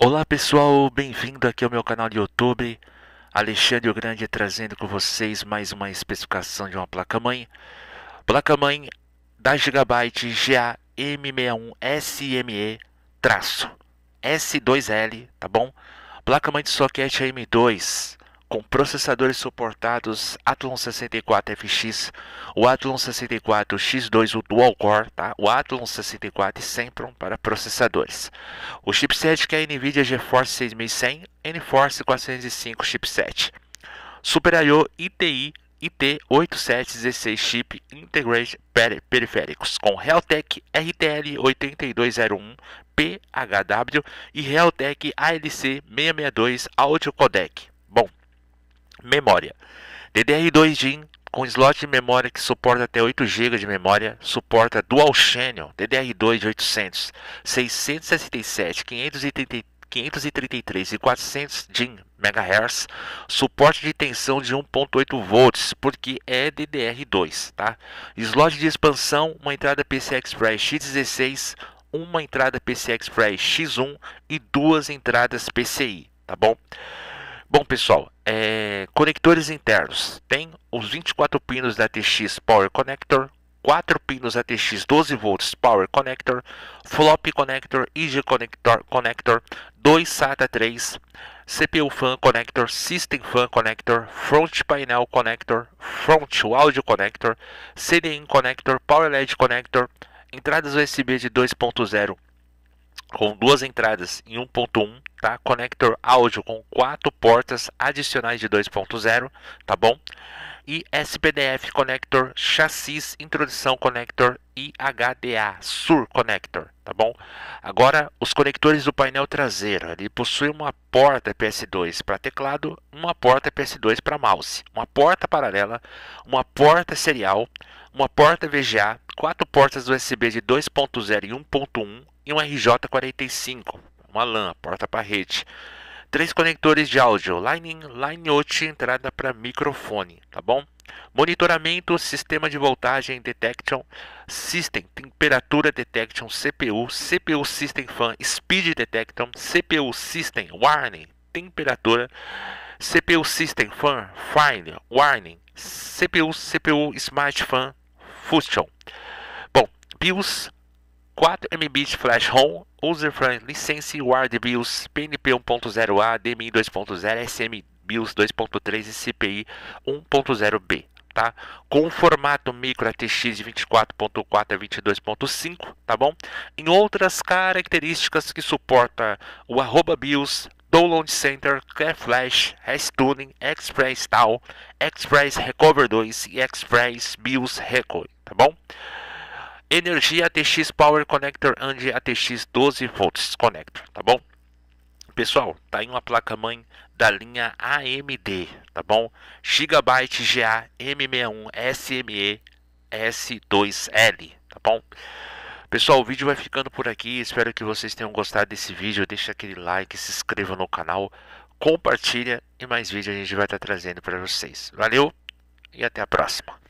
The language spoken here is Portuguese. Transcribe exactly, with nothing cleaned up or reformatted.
Olá pessoal, bem-vindo aqui ao meu canal do YouTube. Alexandre o Grande trazendo com vocês mais uma especificação de uma placa-mãe. Placa-mãe da Gigabyte G A M sessenta e um S M E-S dois L, tá bom? Placa-mãe de socket A M dois com processadores suportados Athlon sessenta e quatro F X, o Athlon sessenta e quatro X dois, o Dual Core, tá? O Athlon sessenta e quatro e Sempron para processadores. O chipset que é a NVIDIA GeForce seis mil e cem, N-Force quatrocentos e cinco chipset. Super I O I T I I T oitenta e sete dezesseis chip Integrated Periféricos com Realtek R T L oito dois zero um P H W e Realtek A L C seiscentos e sessenta e dois Audio Codec. Bom, memória D D R dois DIMM com slot de memória que suporta até oito gigas de memória, suporta Dual Channel D D R dois de oitocentos, seiscentos e sessenta e sete, quinhentos e trinta, quinhentos e trinta e três e quatrocentos DIMM megahertz, suporte de tensão de um ponto oito volts, porque é D D R dois, tá? Slot de expansão, uma entrada P C I Express X dezesseis, uma entrada P C I Express X um e duas entradas P C I, tá bom? Bom pessoal, é, conectores internos, tem os vinte e quatro pinos da A T X Power Connector, quatro pinos A T X doze volts Power Connector, Flop Connector, I G Connector, Connector, dois SATA três, C P U Fan Connector, System Fan Connector, Front Panel Connector, Front Audio Connector, C D I Connector, Power L E D Connector, entradas U S B de dois ponto zero com duas entradas em um ponto um, tá? Conector áudio com quatro portas adicionais de dois ponto zero, tá bom? E S P D F Connector, Chassis Introdução Connector e H D A S U R Connector, tá bom? Agora, os conectores do painel traseiro, ele possui uma porta P S dois para teclado, uma porta P S dois para mouse, uma porta paralela, uma porta serial, uma porta V G A, quatro portas U S B de dois ponto zero e um ponto um e um R J quarenta e cinco, uma LAN, porta para rede. Três conectores de áudio, line in, line out, entrada para microfone, tá bom? Monitoramento, sistema de voltagem detection, system, temperatura detection, C P U, C P U system fan, speed detection, C P U system warning, temperatura, C P U system fan, find, warning, C P U, C P U smart fan, function. Bom, BIOS quatro megabits Flash ROM, User Friendly License, Ward BIOS, P N P um ponto zero A, D M I dois ponto zero, S M BIOS dois ponto três e C P I um ponto zero B, tá? Com formato micro A T X de vinte e quatro ponto quatro a vinte e dois ponto cinco, tá bom? Em outras características que suporta o arroba BIOS, Download Center, Clear Flash, Restuning, Express Tal, Express Recover dois e Express BIOS Recoil, tá bom? Energia A T X Power Connector and A T X doze volts Connector, tá bom? Pessoal, tá aí uma placa-mãe da linha A M D, tá bom? Gigabyte G A M sessenta e um S M E S dois L, tá bom? Pessoal, o vídeo vai ficando por aqui, espero que vocês tenham gostado desse vídeo, deixa aquele like, se inscreva no canal, compartilha e mais vídeos a gente vai estar trazendo para vocês. Valeu e até a próxima!